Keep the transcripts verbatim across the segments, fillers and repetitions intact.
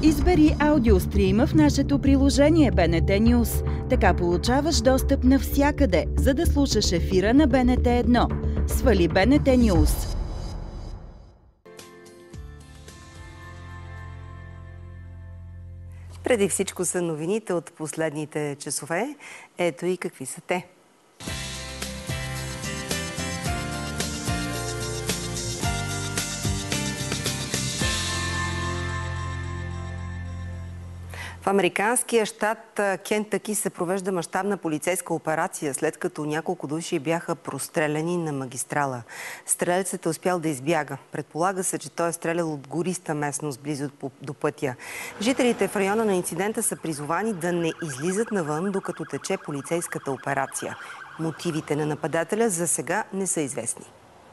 Избери аудиострима в нашето приложение Б Н Т News. Така получаваш достъп навсякъде, за да слушаш ефира на Б Н Т едно. Свали Б Н Т News. Преди всичко са новините от последните часове. Ето и какви са те. В американския щат Кентъки се провежда мащабна полицейска операция, след като няколко души бяха простреляни на магистрала. Стрелецът е успял да избяга. Предполага се, че той е стрелял от гориста местност близо до пътя. Жителите в района на инцидента са призовани да не излизат навън, докато тече полицейската операция. Мотивите на нападателя за сега не са известни.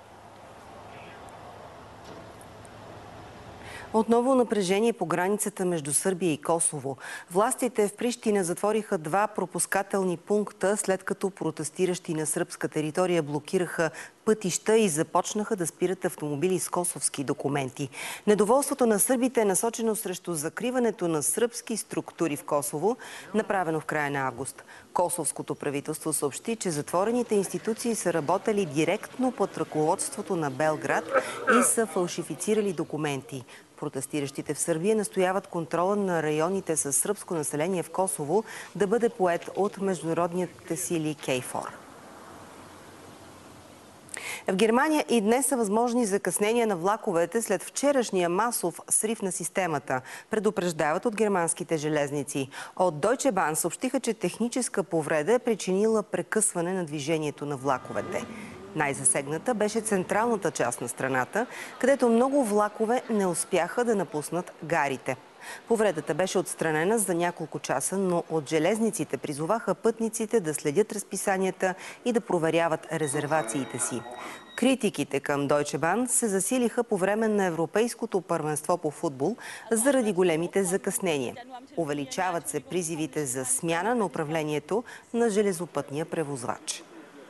Отново напрежение по границата между Сърбия и Косово. Властите в Прищина затвориха два пропускателни пункта, след като протестиращи на сръбска територия блокираха пътища и започнаха да спират автомобили с косовски документи. Недоволството на сърбите е насочено срещу закриването на сръбски структури в Косово, направено в края на август. Косовското правителство съобщи, че затворените институции са работили директно под ръководството на Белград и са фалшифицирали документи. Протестиращите в Сърбия настояват контрола на районите с сръбско население в Косово да бъде поет от международните сили КЕЙФОР. В Германия и днес са възможни закъснения на влаковете след вчерашния масов срив на системата, предупреждават от германските железници. От Deutsche Bahn съобщиха, че техническа повреда е причинила прекъсване на движението на влаковете. Най-засегната беше централната част на страната, където много влакове не успяха да напуснат гарите. Повредата беше отстранена за няколко часа, но от железниците призоваха пътниците да следят разписанията и да проверяват резервациите си. Критиките към Deutsche Bahn се засилиха по време на Европейското първенство по футбол заради големите закъснения. Увеличават се призивите за смяна на управлението на железопътния превозвач.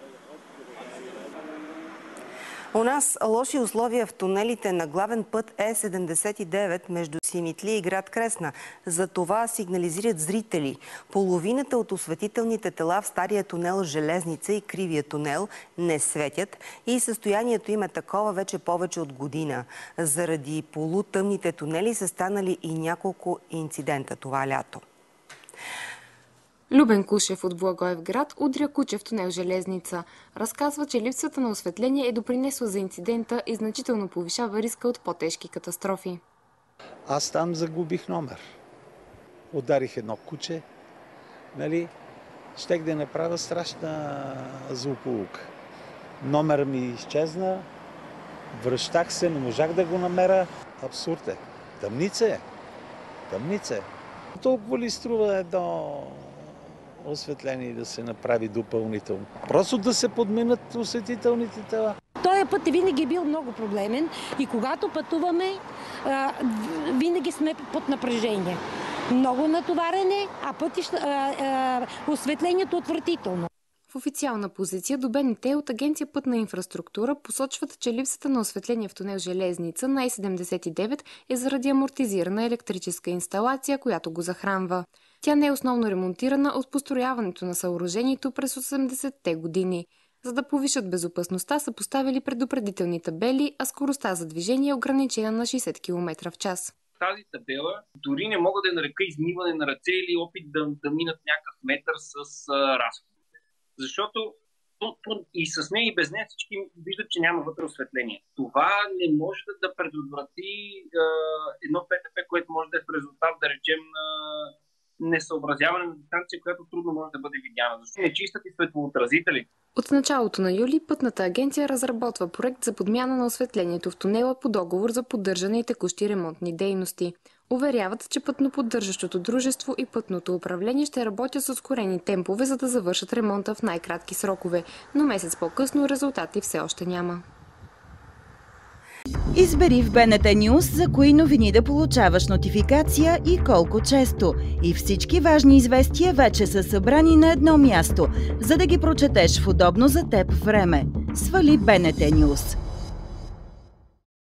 У нас лоши условия в тунелите на главен път Е седемдесет и девет между Симитли и град Кресна. За това сигнализират зрители. Половината от осветителните тела в стария тунел Железница и кривия тунел не светят и състоянието им е такова вече повече от година. Заради полутъмните тунели са станали и няколко инцидента това лято. Любен Кушев от Благоевград удря куче в тунел Железница. Разказва, че липсата на осветление е допринесла за инцидента и значително повишава риска от по-тежки катастрофи. Аз там загубих номер. Ударих едно куче. Нали? Щех да направя страшна злополука. Номер ми изчезна. Връщах се, не можах да го намеря. Абсурд е. Тъмница е. Тъмница е. Толкова ли струва едно осветление да се направи допълнително? Просто да се подменят осветителните тела. Този път винаги е бил много проблемен и когато пътуваме, винаги сме под напрежение. Много натоварене, а пътища, осветлението отвратително. В официална позиция до Б Н Т от Агенция Пътна инфраструктура посочват, че липсата на осветление в тунел Железница на Е седемдесет и девет е заради амортизирана електрическа инсталация, която го захранва. Тя не е основно ремонтирана от построяването на съоръжението през осемдесетте години. За да повишат безопасността, са поставили предупредителни табели, а скоростта за движение е ограничена на шейсет километра в час. Тази табела дори не мога да я нарека измиване на ръце или опит да, да минат някакъв метър с а, разход. Защото и с нея и без нея всички виждат, че няма вътре осветление. Това не може да, да предотврати а, едно П Т П, което може да е в резултат, да речем, а, несъобразяване на дистанция, която трудно може да бъде видяна. Защо не чистят и светлоотразители? От началото на юли Пътната агенция разработва проект за подмяна на осветлението в тунела по договор за поддържане и текущи ремонтни дейности. Уверяват, че пътноподдържащото дружество и пътното управление ще работят с ускорени темпове, за да завършат ремонта в най-кратки срокове, но месец по-късно резултати все още няма. Избери в Б Н Т News за кои новини да получаваш нотификация и колко често. И всички важни известия вече са събрани на едно място, за да ги прочетеш в удобно за теб време. Свали Б Н Т News.